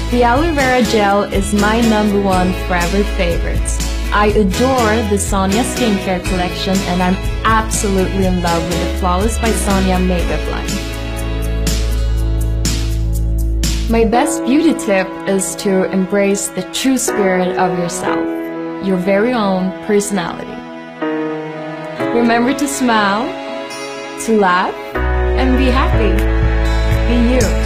The Aloe Vera gel is my #1 forever favorites. I adore the Sonia skincare collection and I'm absolutely in love with the Flawless by Sonia makeup line. My best beauty tip is to embrace the true spirit of yourself, your very own personality. Remember to smile, to laugh, and be happy. Be you.